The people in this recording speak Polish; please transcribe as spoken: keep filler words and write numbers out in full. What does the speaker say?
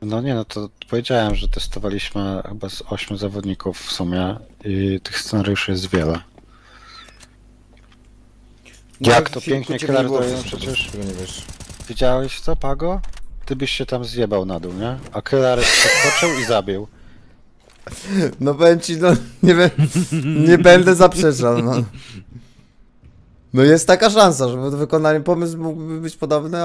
No nie, no to powiedziałem, że testowaliśmy chyba z ośmiu zawodników w sumie i tych scenariuszy jest wiele. No, Jak ale to w filmiku pięknie ciebie nie Killer było dają przecież, przecież. tego nie wiesz. Widziałeś co, Pago? Ty byś się tam zjebał na dół, nie? A Killer podskoczył i zabił. No powiem ci, no nie, be, nie będę zaprzeczał, no. No jest taka szansa, że wykonanie pomysł mógłby być podobny,